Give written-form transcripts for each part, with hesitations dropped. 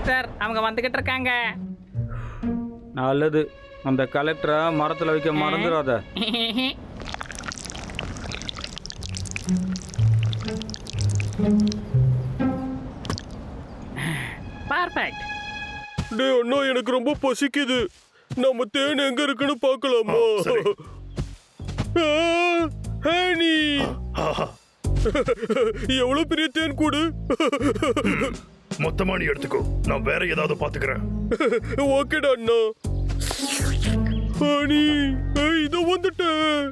Master அவங்க வந்துகிட்டு இருக்காங்க. நல்லது. அந்த கலெக்டரை மரத்துல வைக்க மறந்துடாத. பர்ஃபெக்ட். டேய் அண்ணா, எனக்கு ரொம்ப பசிக்குது. நம்ம தேன் எங்க இருக்குன்னு பார்க்கலாமா? ஹனி, எவ்வளவு பெரிய தேன் கூடு. மொத்தமா நீ எடுத்துக்கோ, நான் வேற ஏதாவது பாத்துக்கிறேன். ஓகேடா அண்ணா. ஹனி, இதோ வந்துட்டேன்.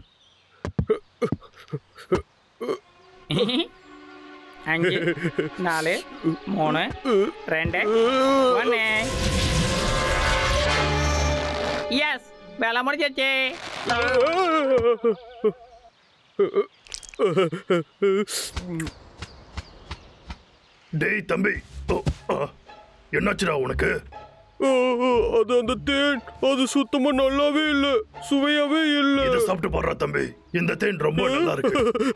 5 4 3 2 1. எஸ், வேலை முடிஞ்சிச்சு. டேய் தம்பி, என்னாச்சுடா உனக்கு? அது அந்த தேன், அது சுத்தமா நல்லாவே இல்ல, சுவையாவே இல்ல. இத சாப்பிட்டு பாடுறா தம்பி, இந்த தேன் ரொம்ப நல்லா இருக்கு.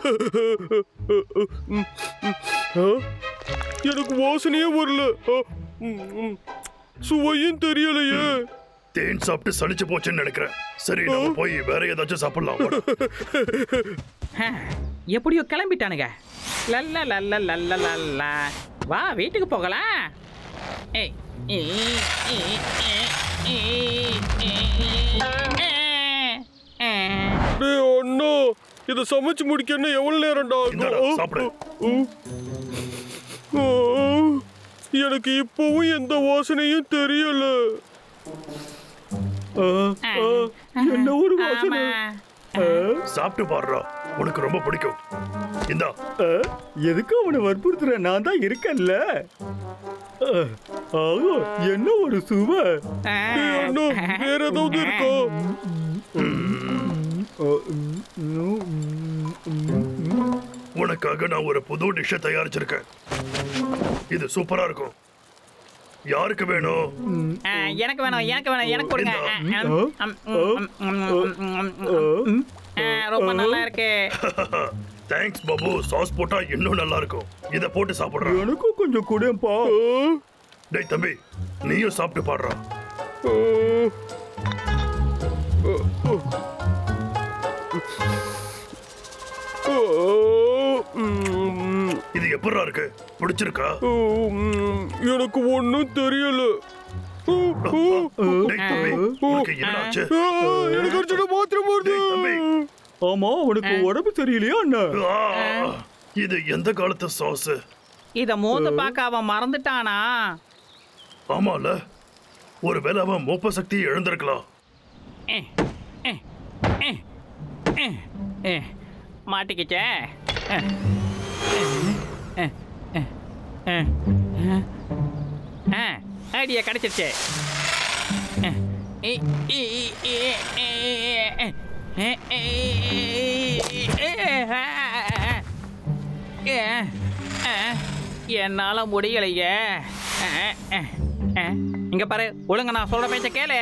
எனக்கு வாசனையே வரல, சுவையும் தெரியலையே. தேன் சாப்பிட்டு சலிச்சு போச்சுன்னு நினைக்கிறேன். சரி, நம்ம போய் வேற ஏதாச்சும் சாப்பிடலாம். எப்படியோ கிளம்பிட்டானுங்க. லல்ல லல்ல லல்ல லல்ல. வா வீட்டுக்கு போகலாம். ஏய் அண்ணா, இத சமைச்சு முடிக்க எவ்வளவு நேரம்டா? எனக்கு இப்பவும் எந்த வாசனையும் தெரியல. என்ன ஒரு வாசனை. சாப்பிட்டு பாடுறா, உனக்கு ரொம்ப பிடிக்கும். இந்தா. எதுக்கு அவனை வற்புறுத்துற? நான் தான் இருக்கேன்ல. என்ன ஒரு சுவை. வேற ஏதாவது இருக்கா? உனக்காக நான் ஒரு புது டிஷ்ஷை தயாரிச்சிருக்கேன். இது சூப்பரா இருக்கும். யாருக்கு வேணும்? எனக்கு வேணும், எனக்கு வேணும், எனக்கு கொடுங்க. ரொம்ப நல்லா இருக்கு. தேங்க்ஸ் பாபு. சாஸ் போட்டா இன்னும் நல்லா இருக்கும். இத போட்டு சாப்பிடுறேன். எனக்கும் கொஞ்சம் கொடுப்பா. டேய் தம்பி, நீயும் சாப்பிட்டு பாடுறா. இது எப்படா இருக்கு? பிடிச்சிருக்கா? எனக்கு ஒண்ணும் தெரியல. ஆமா, உனக்கு உடம்பு தெரியலையா அண்ணா? இது எந்த காலத்து சாஸ்? இத மூந்து பார்க்க அவன் மறந்துட்டானா? ஆமால, ஒருவேளை அவன் மோப்ப சக்தி இழந்திருக்கலாம். மாட்டிக்கிச்சே. ஐடியா கிடைச்சிருச்சு. என்னால முடியலையே. இங்க பாரு, ஒழுங்க நான் சொல்ற பேச்ச கேளு.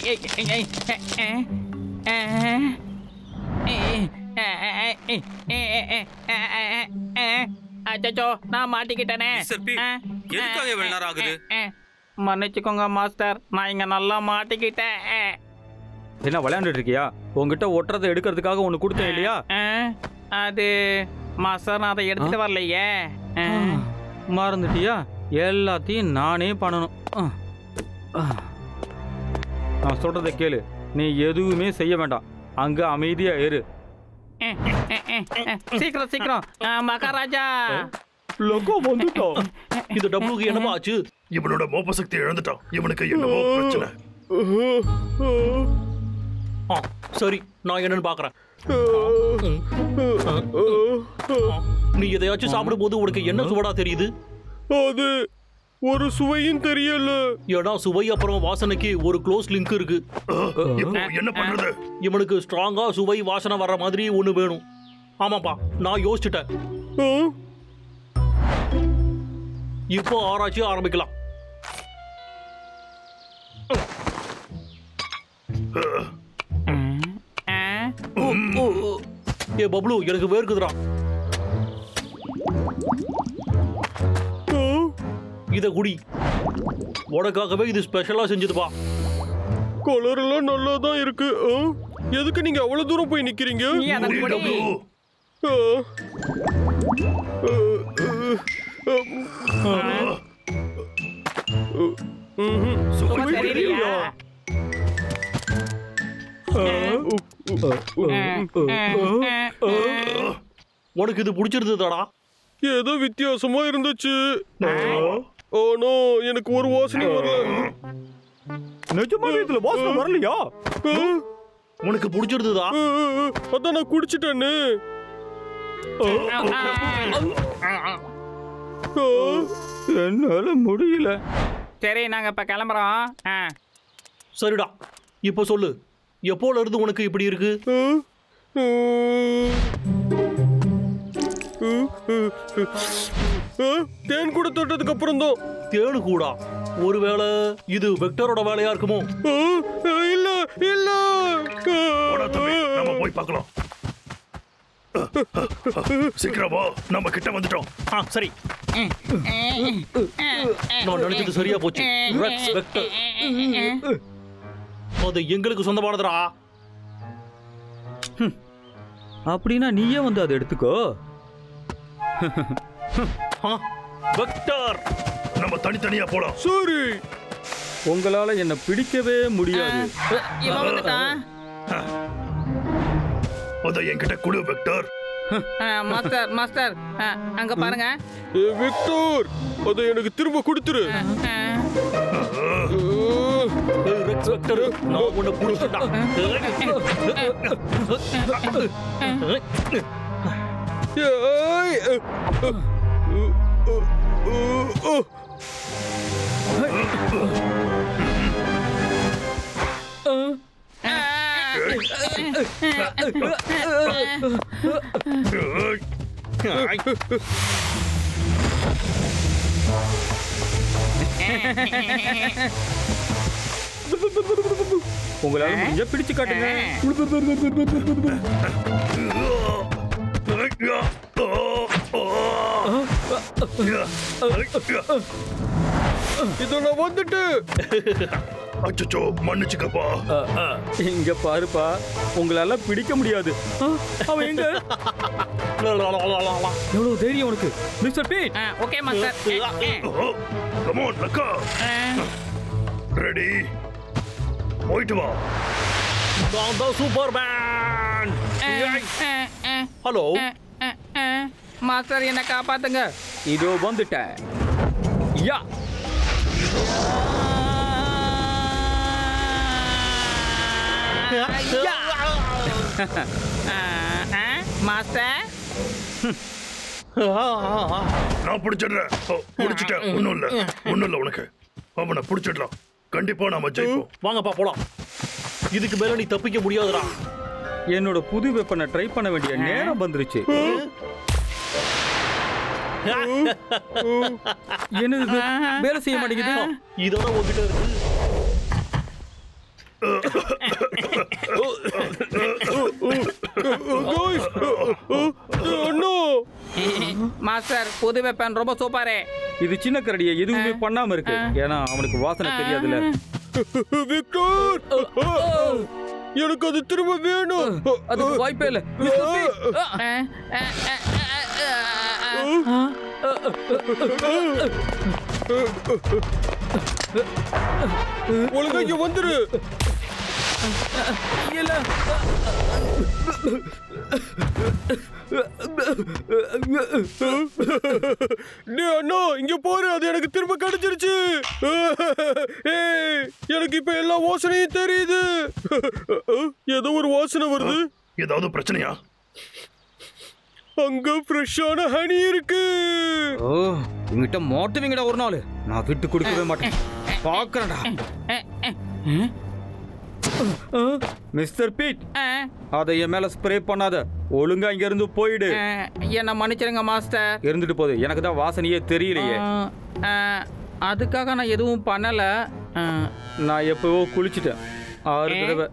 அச்சோ, நான் மாட்டிக்கிட்டேனே. மன்னிச்சுக்கோங்க மாஸ்டர், நான் இங்க நல்லா மாட்டிக்கிட்டேன். என்ன விளையாண்டுட்டு இருக்கியா? உங்ககிட்ட ஒட்டுறதை எடுக்கிறதுக்காக ஒண்ணு கொடுத்தேன் இல்லையா? அது மாஸ்டர், நான் அதை எடுத்துட்டு வரலையே. மறந்துட்டியா? எல்லாத்தையும் நானே பண்ணணும். நான் சொல்றதை கேளு. நீ எதுவுமே செய்ய வேண்டாம். அங்க அமைதியா இரு. சீக்கிரம் சீக்கிரம் மகாராஜா. இந்த டபுளுக்கு என்னமா ஆச்சு? இவனோட மோப்ப சக்தி இழந்துட்டான். இவனுக்கு என்னவோ பிரச்சனை. சரி, நான் என்னன்னு பாக்குறேன். நீ எதையாச்சும் சாப்பிடும் போது உனக்கு என்ன சுவடா தெரியுது? அது ஒரு சுவையும் தெரியல. ஏடா, சுவை அப்புறம் வாசனைக்கு ஒரு க்ளோஸ் லிங்க் இருக்கு. என்ன பண்றது? இவனுக்கு ஸ்ட்ராங்கா சுவை வாசனை வர்ற மாதிரி ஒண்ணு வேணும். ஆமாப்பா, நான் யோசிச்சுட்டேன். இப்போ ஆராய்ச்சி ஆரம்பிக்கலாம். ஏ பப்ளு, எனக்கு வேர்க்குதுடா. இத குடி. உனக்காகவே இது ஸ்பெஷலா செஞ்சதுப்பா. கலர் எல்லாம் நல்லா தான் இருக்கு. எதுக்கு நீங்க அவ்வளவு தூரம் போய் நிக்கிறீங்க? நீ அதை குடி. ஆ. சும்மா சரியில்லையா? உனக்கு இது பிடிச்சிருந்ததாடா? ஏதோ வித்தியாசமா இருந்துச்சு. ஆனா எனக்கு ஒரு வாசனை வரல. நிஜமாவே இதுல வாசனை வரலையா? உனக்கு பிடிச்சிருந்ததா? அதான் நான் குடிச்சிட்டேன்னு. என்னால முடியல. சரி நாங்க இப்ப கிளம்புறோம். சரிடா, இப்போ சொல்லு, எப்போல இருந்து உனக்கு இப்படி இருக்கு? தேன் கூட தொட்டதுக்கு அப்புறம் தான். தேனு கூடா? ஒருவேளை இது வெக்டரோட வேலையா இருக்குமோ? இல்ல இல்ல. வாடா தம்பி, நம்ம போய் பார்க்கலாம். சீக்கிரம் வா, நம்ம கிட்ட வந்துட்டோம். சரி, நம்ம நினைச்சது சரியா போச்சு. ரெக்ஸ் வெக்டர் அது எங்களுக்கு சொந்தமானதுடா. அப்படின்னா நீயே வந்து அதை எடுத்துக்கோ. வெக்டர், நம்ம தனித்தனியா போலாம். சரி. உங்களால என்ன பிடிக்கவே முடியாது. இவன் வந்துட்டான். அத என்கிட்ட குடு வெக்டர். மாஸ்டர் மாஸ்டர் அங்க பாருங்க. விக்டர், அதை எனக்கு திரும்ப கொடுத்துரு. ரெக்ஸ் வெக்டர், நான் உன்னை புடிச்சடா. உங்களால முடிஞ்சா பிடிச்சு காட்டுங்க. இதோ நான் வந்துட்டு. அச்சோ, மன்னிச்சுக்கப்பா. இங்க பாருப்பா, உங்களால பிடிக்க முடியாது. அவன் எங்க? எவ்வளவு தைரியம் உனக்கு மிஸ்டர் பீட்? Okay master. கம் ஆன் லக்கா. ரெடி, போயிட்டு வா. நான் தான் சூப்பர் மேன். ஹலோ மாஸ்டர், என்ன காப்பாத்துங்க. இதோ வந்துட்டேன். யா மாஸ்டர், நான் பிடிச்சிடுறேன். பிடிச்சிட்டேன். ஒண்ணும் இல்ல உனக்கு. அவனை பிடிச்சிடலாம். கண்டிப்பா நாம ஜெயிப்போம். வாங்கப்பா போலாம். இதுக்கு மேல நீ தப்பிக்க முடியாதுடா. என்னோட புது வெப்பனை ட்ரை பண்ண வேண்டிய நேரம் வந்துருச்சு. என்னது இது? வேலை செய்ய மாட்டேங்குது. இதோட உங்ககிட்ட இருக்கு. மாஸ்டர், புது வெப்பன் ரொம்ப சூப்பரே. இது சின்ன கரடியை எதுவுமே பண்ணாம இருக்கு. ஏன்னா அவனுக்கு வாசனை தெரியாதுல்ல. விக்டர், எனக்கு அது திரும்ப வேணும். அதுக்கு வாய்ப்பே இல்ல. ஒழுங்கா இங்க வந்துரு. அண்ணா, இங்க போரு. அது எனக்கு திரும்ப கிடைச்சிருச்சு. எனக்கு இப்ப எல்லா வாசனையும் தெரியுது. ஏதோ ஒரு வாசனை வருது. ஏதாவது பிரச்சனையா? அங்க ஃப்ரெஷ்ஷான ஹனி இருக்கு. ஓ, இங்கிட்ட மாட்டுவீங்கடா ஒரு நாள். நான் விட்டு கொடுக்கவே மாட்டேன். பாக்குறேன்டா. மிஸ்டர் பீட், அதை என் மேல ஸ்ப்ரே பண்ணாத. ஒழுங்கா இங்க இருந்து போயிடு. என்ன மன்னிச்சிருங்க மாஸ்டர். இருந்துட்டு போகுது. எனக்கு தான் வாசனையே தெரியலையே. அதுக்காக நான் எதுவும் பண்ணல. நான் எப்பவோ குளிச்சிட்டேன் 6 தடவை.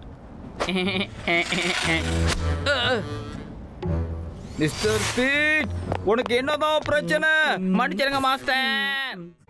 மிஸ்டர் பீட், உனக்கு என்னதான் பிரச்சனை? மன்னிச்சிருங்க மாஸ்டர்.